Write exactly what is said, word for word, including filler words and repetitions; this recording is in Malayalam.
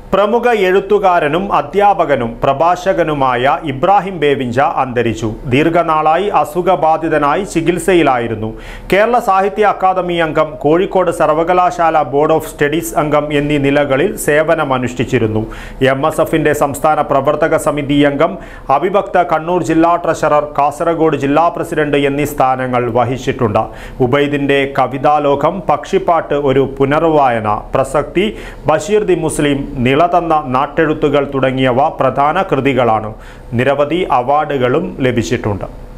പ്രമുഖ എഴുത്തുകാരനും അധ്യാപകനും പ്രഭാഷകനുമായ ഇബ്രാഹിം ബേവിഞ്ച അന്തരിച്ചു. ദീർഘനാളായി അസുഖബാധിതനായി ചികിത്സയിലായിരുന്നു. കേരള സാഹിത്യ അക്കാദമി അംഗം, കോഴിക്കോട് സർവകലാശാല ബോർഡ് ഓഫ് സ്റ്റഡീസ് അംഗം എന്നീ നിലകളിൽ സേവനമനുഷ്ഠിച്ചിരുന്നു. എം എസ് എഫിന്റെ സംസ്ഥാന പ്രവർത്തക സമിതി അംഗം, അവിഭക്ത കണ്ണൂർ ജില്ലാ ട്രഷറർ, കാസർഗോഡ് ജില്ലാ പ്രസിഡന്റ് എന്നീ സ്ഥാനങ്ങൾ വഹിച്ചിട്ടുണ്ട്. ഉബൈദിന്റെ കവിതാലോകം, പക്ഷിപ്പാട്ട്, ഒരു പുനർവായന, പ്രസക്തി, ബഷീർ ദി മുസ്ലിം, നിളതന്ന നാട്ടെഴുത്തുകൾ തുടങ്ങിയവ പ്രധാന കൃതികളാണ്. നിരവധി അവാർഡുകളും ലഭിച്ചിട്ടുണ്ട്.